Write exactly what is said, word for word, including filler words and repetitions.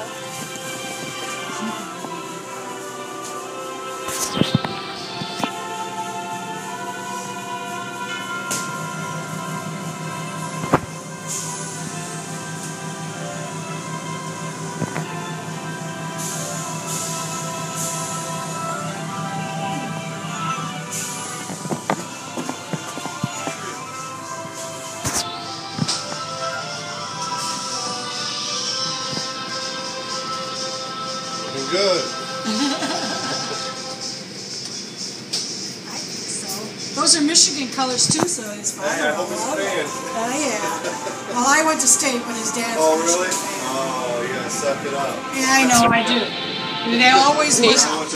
Looking good. I think so. Those are Michigan colors too, so his father. Hey, I hope it's fan. Oh yeah. Well, I went to state, but his dad's. Oh, a Michigan really? fan. Oh, you gotta suck it up. Yeah, I know, I do. They always was.